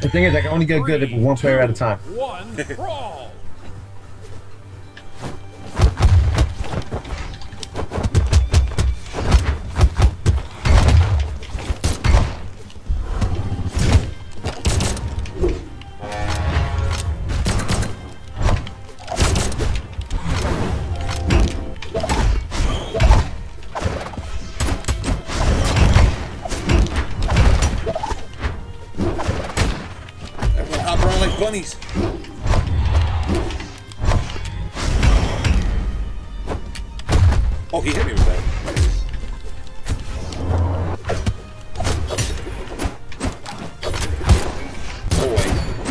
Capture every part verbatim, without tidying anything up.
The thing is, I can only get good at one player at a time. One brawl. Bunnies. Oh, he hit me with that. Oh, wait.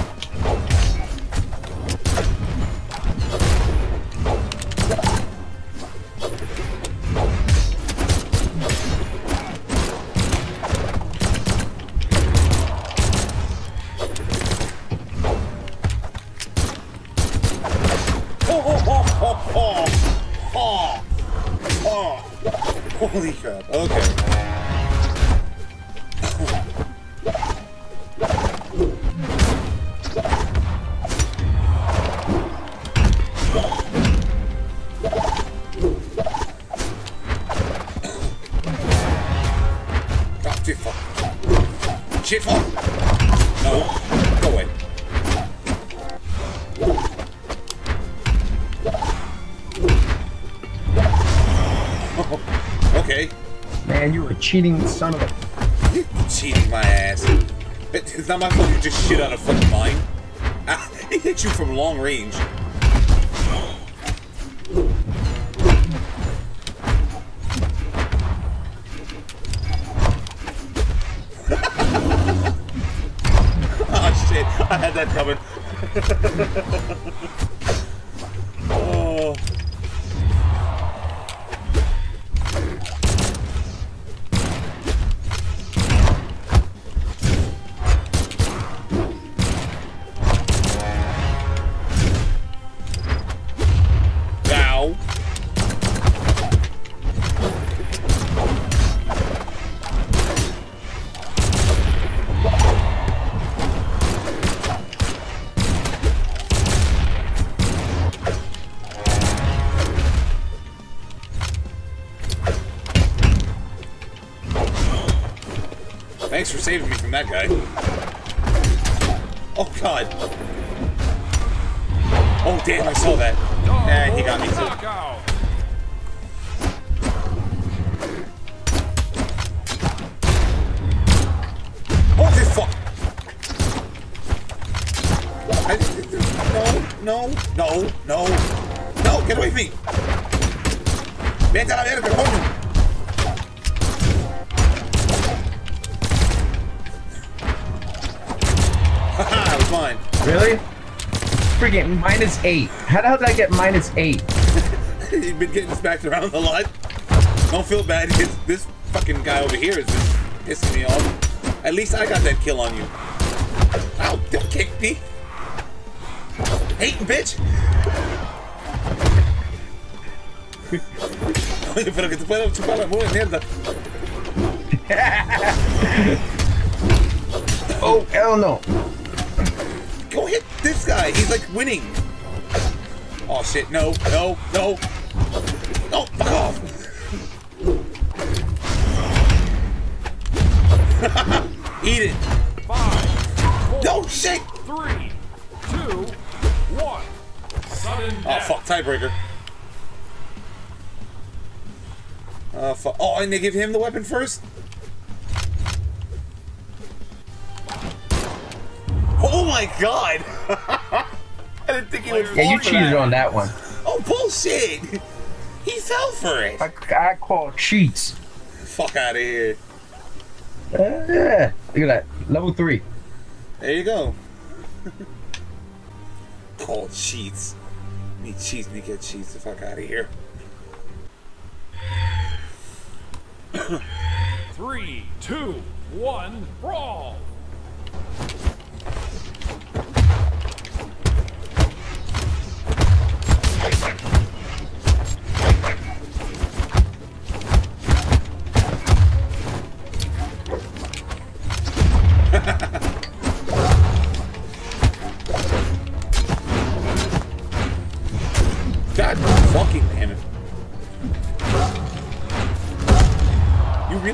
Holy crap. Okay. Oh, shit, fuck. Shit, fuck. No. Go away. Okay. Man, you were a cheating son of a... You're cheating my ass. It's not my fault you just shit out of fucking mine. Ah, it hit you from long range. Oh shit, I had that coming. Oh. Thanks for saving me from that guy. Oh god. Oh damn, I saw that. Eh, he got me too. Holy fuck! I, no, no, no, no. No, get away from me! Vete a la verga, coño! Haha, it was mine. Really? Freaking minus eight. How the hell did I get minus eight? You've been getting smacked around a lot. Don't feel bad. This, this fucking guy over here is just pissing me off. At least I got that kill on you. Ow, don't kick me. Hating bitch. Oye, pero que te puedo chupar la mugre mierda. Oh, hell no. Go hit this guy. He's like winning. Oh shit, no, no, no. No, fuck off. Eat it. Five, four, No shit. three, two, one. Sudden Oh death. fuck, tiebreaker. Oh fuck. Oh, and they give him the weapon first? Oh my god! I didn't think he would fall Yeah, you for cheated that. on that one. Oh bullshit! He fell for it. I, I call cheats. Fuck out of here. Uh, yeah. Look at that. Level three. There you go. Call cheats. Me cheats, me get cheats. The fuck out of here. Three, two, one, brawl.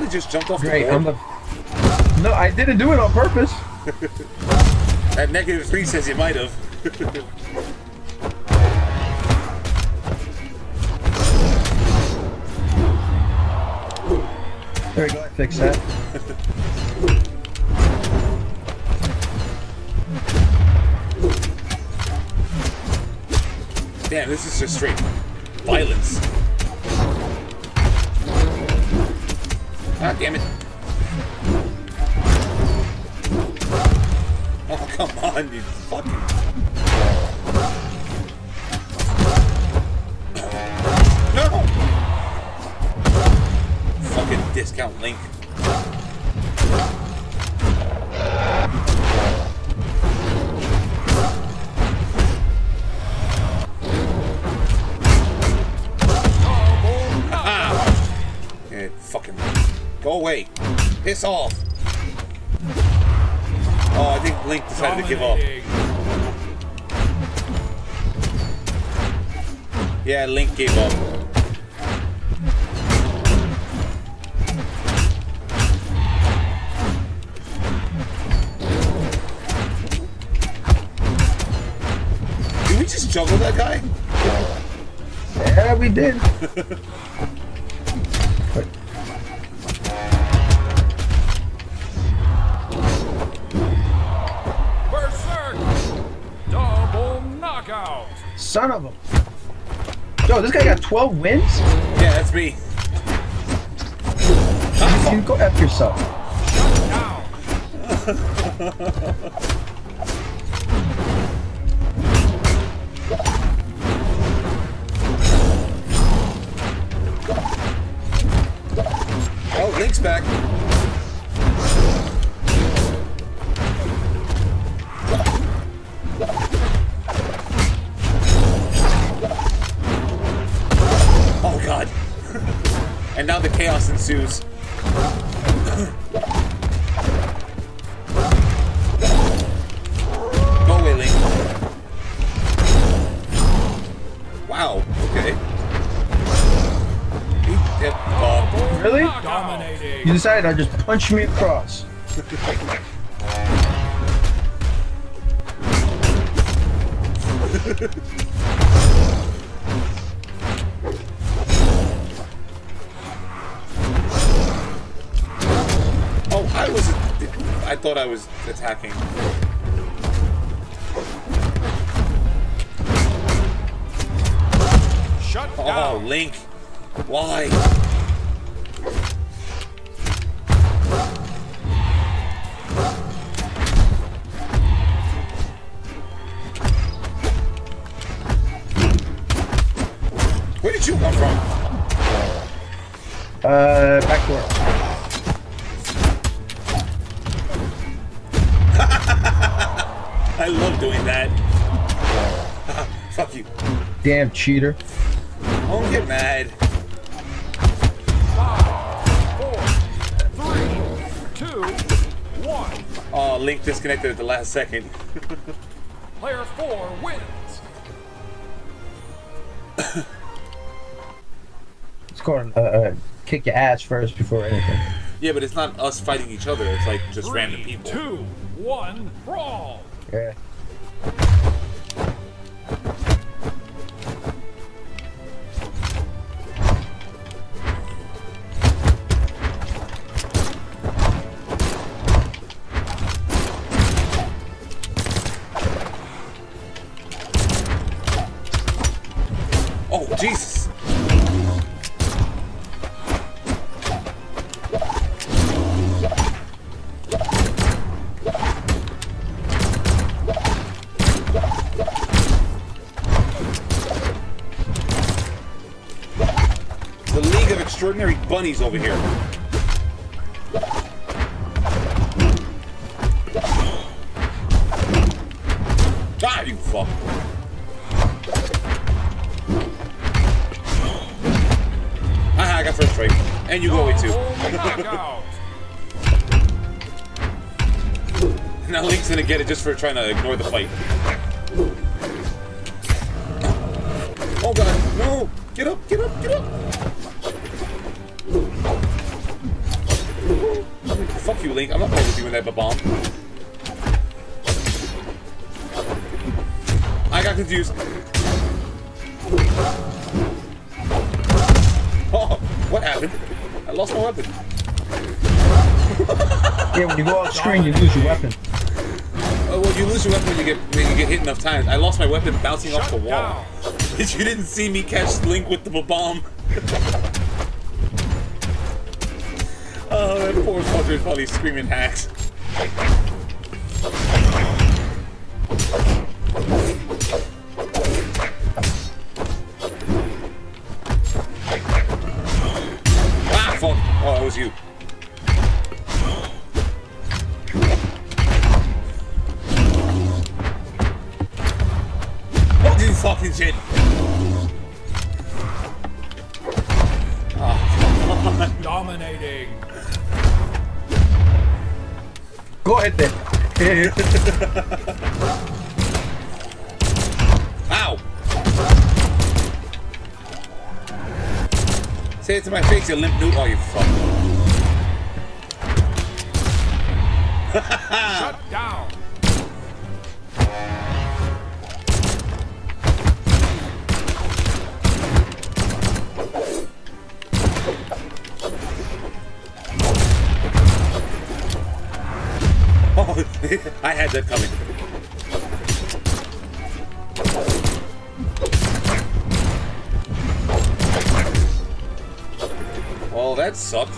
just jumped off Great, the I'm board? the... No, I didn't do it on purpose. At negative three says you might have. There we go, I fixed that. Damn, this is just straight violence. Ah, damn it. Oh, come on, you fucking... No! Fucking discount Link. Yeah, fucking... Go away. Piss off. Oh, I think Link decided to give up. Yeah, Link gave up. Did we just juggle that guy? Yeah, we did. Son of a... Yo, this guy got twelve wins? Yeah, that's me. You, you go F yourself. Oh, Link's back. Oh god. And now the chaos ensues. Go away, Link. Wow, okay. He did Bob. Really? Dominating. You decided to just punch me across. Oh, I was... I thought I was attacking. Shut Oh, down. Link. Why? Where did you come from? Uh, back to work. I love doing that. Fuck you. Damn cheater. Don't get mad. Five, four, three, two, one. Oh, Link disconnected at the last second. Player four wins. Let's go and uh, uh, kick your ass first before anything. Yeah, but it's not us fighting each other. It's like just Three, random people. Two, one, brawl. Yeah. Oh, Jesus. The League of Extraordinary Bunnies over here. Ah, you fuck. Aha, I got first strike. And you go away too. Knockout. Now Link's gonna get it just for trying to ignore the fight. Oh god, no! Get up, get up, get up! Fuck you, Link. I'm not playing with you with that bomb. I got confused. Oh, what happened? I lost my weapon. Yeah, when you go off screen, you lose your weapon. Oh, well, you lose your weapon when you get when you get hit enough times. I lost my weapon bouncing Shut off the wall. down. You didn't see me catch Link with the bomb. Oh, that poor fucker is probably screaming hacks. Ah, fuck. Oh, that was you. Oh, you fucking shit. Oh, come on. Dominating. Go ahead then. Ow! Say it to my face, you limp noodle. Oh, you fuck. Shut down. Oh, I had that coming. Well, that sucked.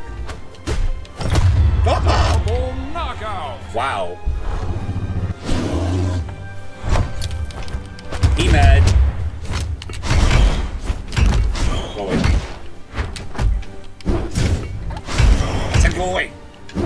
Ah! Double knockout. Wow. He mad. Go away. I said go away.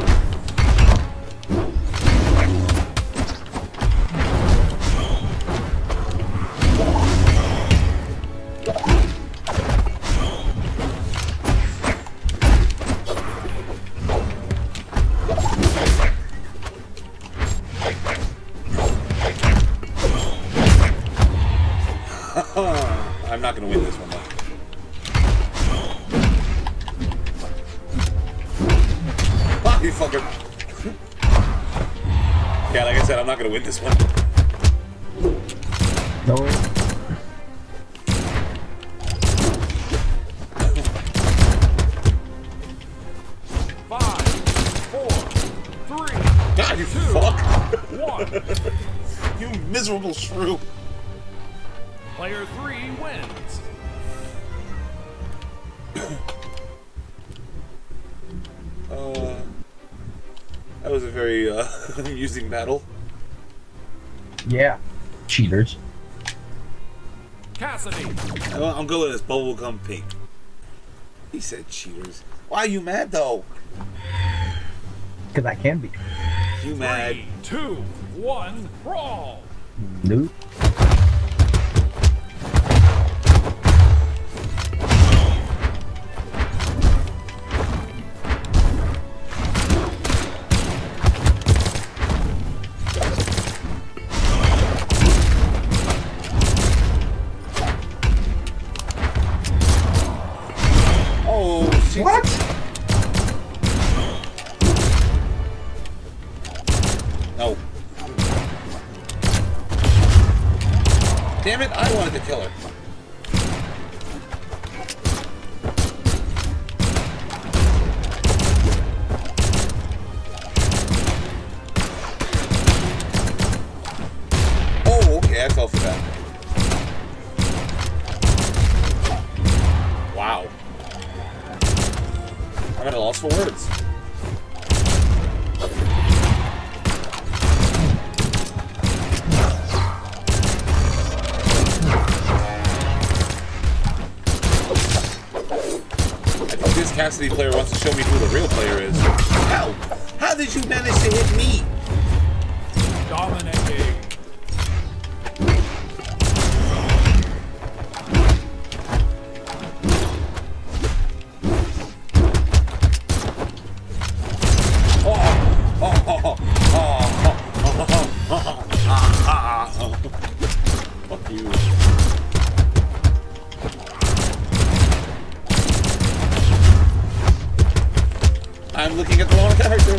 I'm not gonna win this one though. Ah, you fucker. Yeah, like I said, I'm not gonna win this one. No. Five, four, three, God, you two, fuck. one. You miserable shrew. Player three wins. Uh, that was a very uh, amusing battle. Yeah. Cheaters. Cassidy. Well, I'm going with this bubblegum pink. He said cheaters. Why are you mad though? Because I can be. You mad? Three, two, one, brawl. Nope. Oh, shit. What? No. Damn it, I wanted to kill her. Oh, okay, I fell for that. Wow. I'm at a loss for words. This Cassidy player wants to show me who the real player is. How? How did you manage to hit me? Dominating. Oh, oh, oh, oh, oh, oh, fuck you. I'm looking at the wrong character.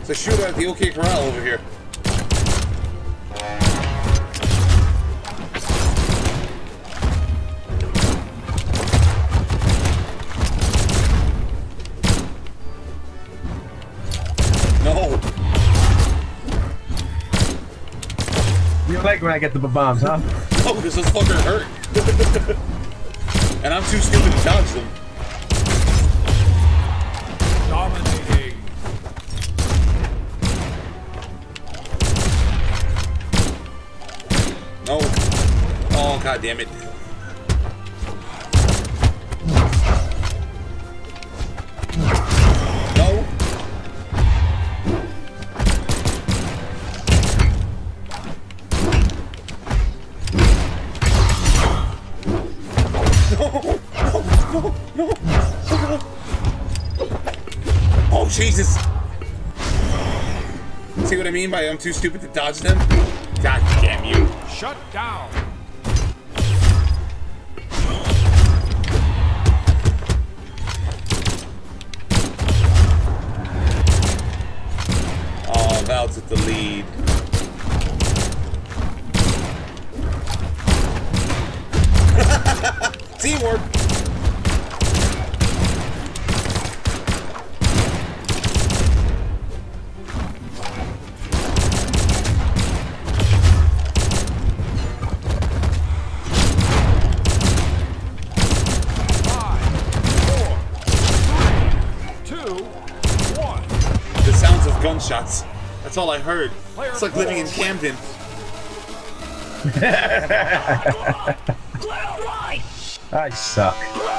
It's a shooter at the OK Corral over here. No. You like when I get the bombs, huh? Oh, because those fuckers hurt. And I'm too stupid to dodge them. Dominating. No. Oh, god damn it. No. No, no, no. Oh, Jesus. See what I mean by I'm too stupid to dodge them? God damn you. Shut down. Oh, Val's at the lead. Teamwork. Gunshots. That's all I heard. It's like living in Camden. I suck.